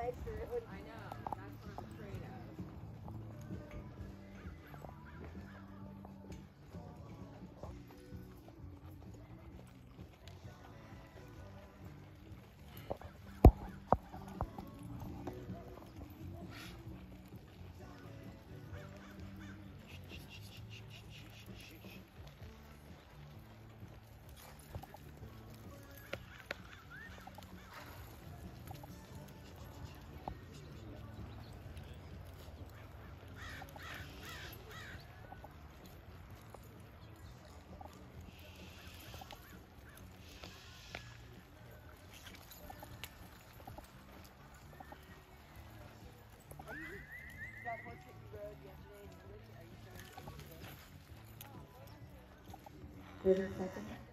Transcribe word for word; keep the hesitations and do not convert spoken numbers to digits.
I know. That's what I'm afraid of. That portrait you rode yesterday in English, are you showing it today? Thirty seconds.